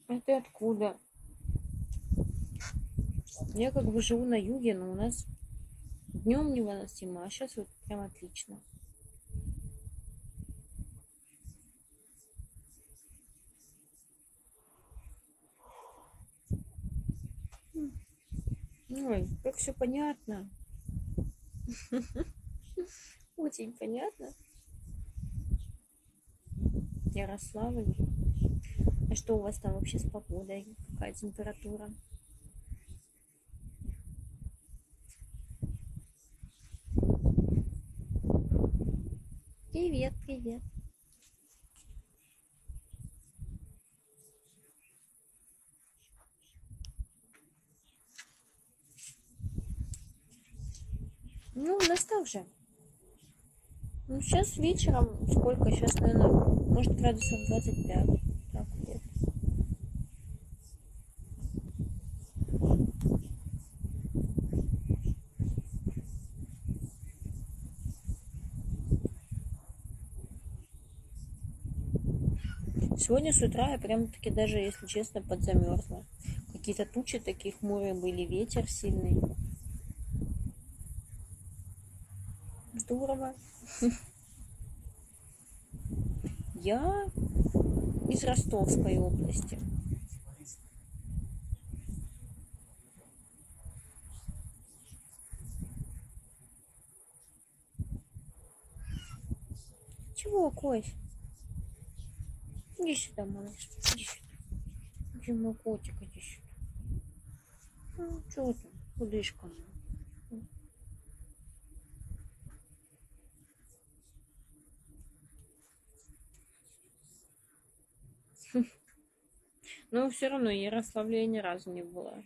А ты откуда? Я как бы живу на юге, но у нас днем невыносимо, а сейчас вот прям отлично. Ой, как все понятно. Очень понятно. Ярославль. А что у вас там вообще с погодой? Какая температура? Привет, привет. Ну, у нас так же. Ну, сейчас вечером, сколько? Сейчас, наверное, может, градусов 25. Так, вот. Сегодня с утра я прям-таки даже, если честно, подзамерзла. Какие-то тучи такие хмурые были, ветер сильный. Здорово. Я из Ростовской области. Чего, Кость? Иди сюда, малыш. Иди сюда. Иди, мой котик, иди сюда. Ну, что там, кудышка? Но все равно Ярославля я ни разу не была.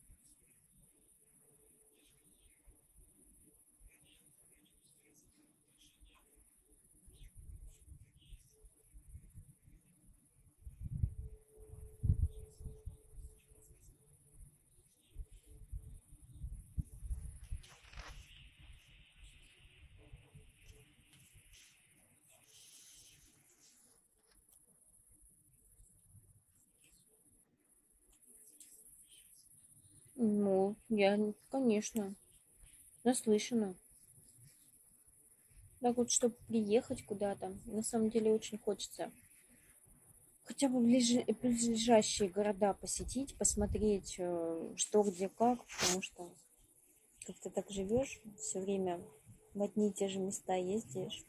Ну, я, конечно, наслышана. Так вот, чтобы приехать куда-то, на самом деле очень хочется хотя бы ближайшие города посетить, посмотреть, что, где, как, потому что как ты так живешь, все время в одни и те же места ездишь,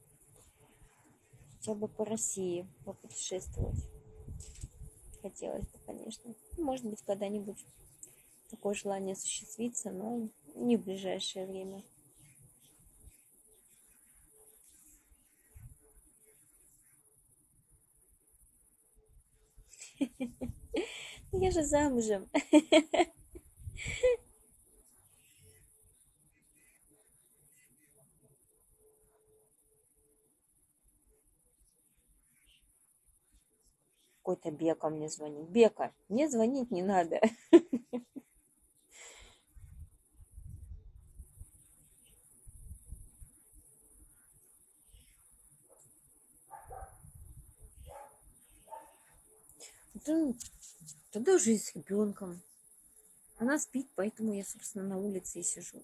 хотя бы по России попутешествовать хотелось бы, конечно. Может быть, когда-нибудь такое желание осуществится, но не в ближайшее время. Я же замужем. Какой-то Бека мне звонит. Бека, мне звонить не надо. Да, тогда уже и с ребенком. Она спит, поэтому я, собственно, на улице и сижу.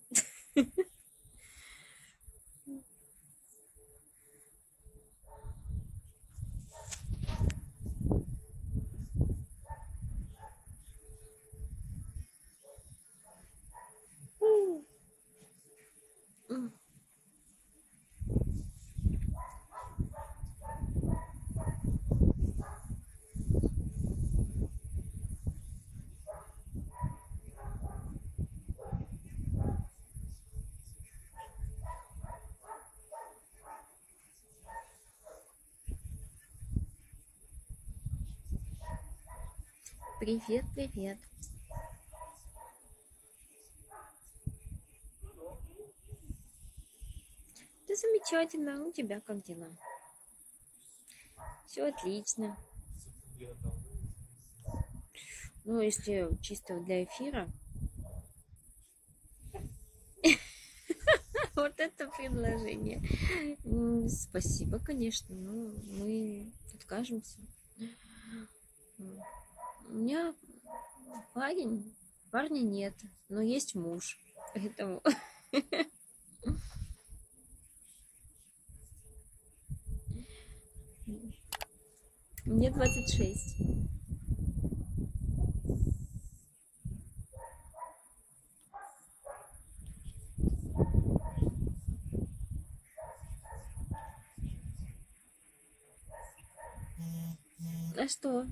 Привет, привет. Да замечательно. У тебя как дела? Все отлично. Ну, если чисто для эфира, вот это предложение. Спасибо, конечно, но мы откажемся. У меня парня нет, но есть муж. Поэтому мне 26. А что?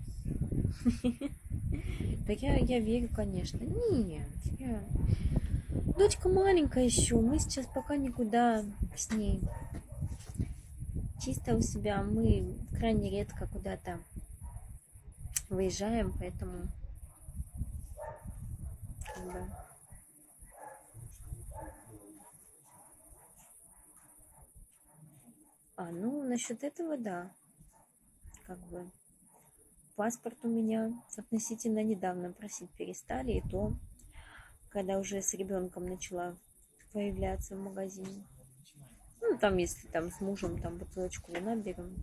Да я верю, конечно. Нет, дочка маленькая еще, мы сейчас пока никуда с ней. Чисто у себя, мы крайне редко куда-то выезжаем, поэтому как бы... ну, насчет этого, да, как бы паспорт у меня относительно недавно просить перестали, и то, когда уже с ребенком начала появляться в магазине. Ну, там, если там с мужем там бутылочку вина берем.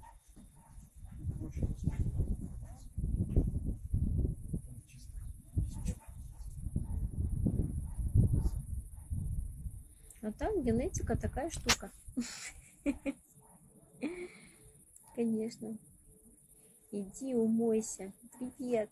А там генетика такая штука. Конечно. Иди умойся. Привет.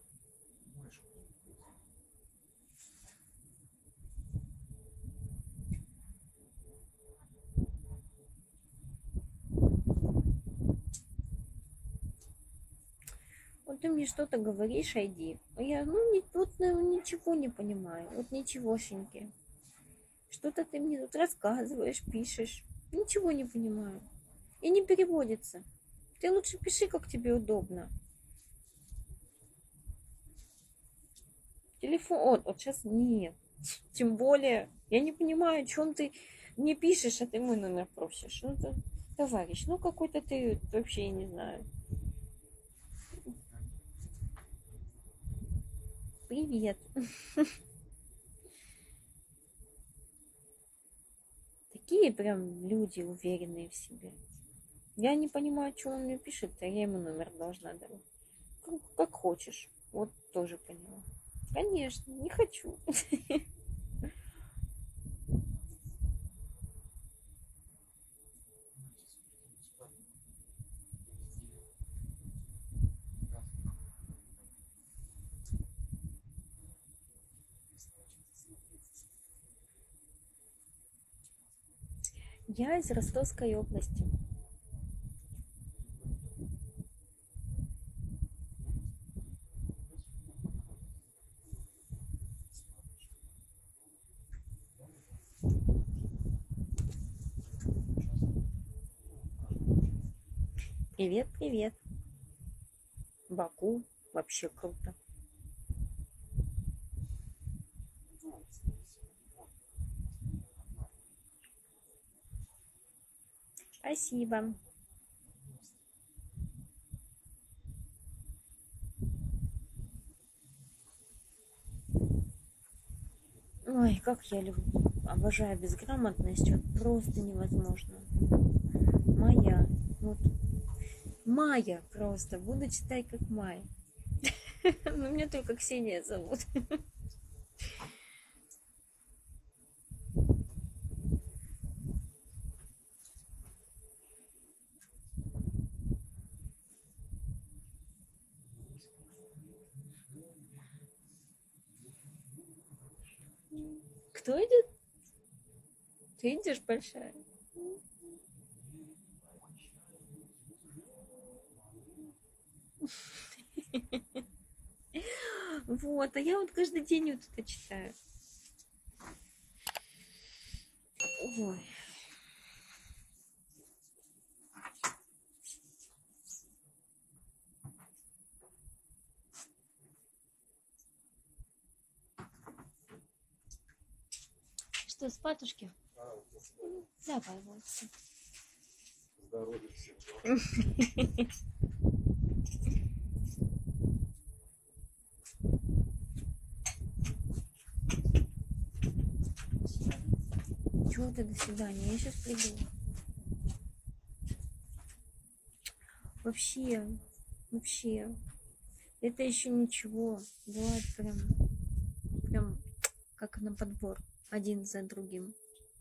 Вот ты мне что-то говоришь, Айди. А я, ничего не понимаю. Вот ничегошеньки. Что-то ты мне тут рассказываешь, пишешь. Ничего не понимаю. И не переводится. Ты лучше пиши, как тебе удобно. Телефон, вот сейчас нет. Тем более, я не понимаю, о чем ты мне пишешь, а ты мой номер просишь. Ну, товарищ, какой-то ты вообще, я не знаю. Привет. Такие прям люди уверенные в себе. Я не понимаю, что он мне пишет, а я ему номер должна дать. Как хочешь. Вот тоже поняла. Конечно, не хочу. Я из Ростовской области. Привет, привет. Баку. Вообще круто. Спасибо. Ой, как я люблю, обожаю безграмотность, вот просто невозможно. Майя, вот Майя просто, буду читать как Майя. Но меня только Ксения зовут. Кто идет? Ты идешь, большая? Вот, а я вот каждый день вот это читаю. Ой. Что, спатушки? Давай, вот. Здоровья всем. Чего ты до свидания? Я сейчас приду. Вообще. Это еще ничего. Бывает прям как на подбор. Один за другим.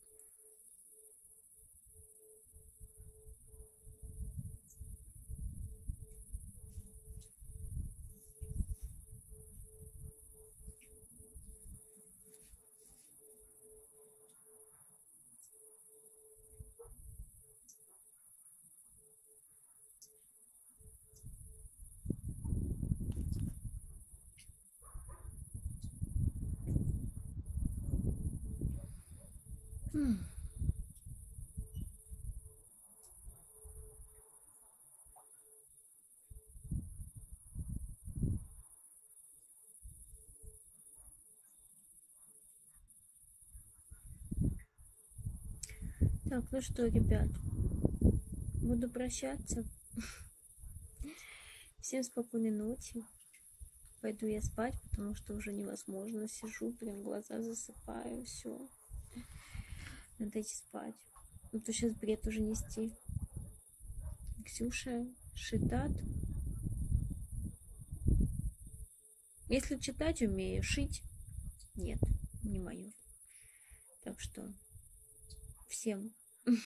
Так, ну что, ребят, буду прощаться. Всем спокойной ночи. Пойду я спать, потому что уже невозможно. Сижу, прям глаза засыпаю, все. Надо идти спать. А то сейчас бред уже нести. Ксюша, шитат. Если читать умею, шить нет, не мое. Так что всем